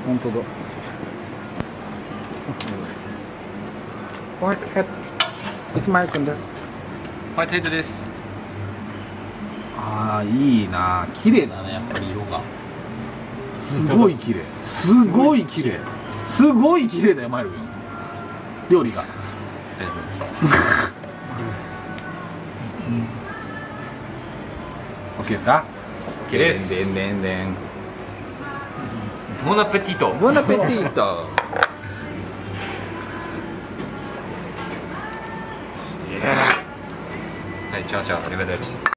本当だ。ホワイトヘッド。いつまいくんです。 ホワイトヘッドです。 ああ、いいな。綺麗だね、やっぱり色が。すごい綺麗。すごい綺麗。すごい綺麗だよ、マイル君。料理が。 ありがとうございます。 オッケーですか。 オッケーです。 でんでんでん。 ボナペティト。 ボナペティート。 はい、チャオチャオ、アリベデルチ。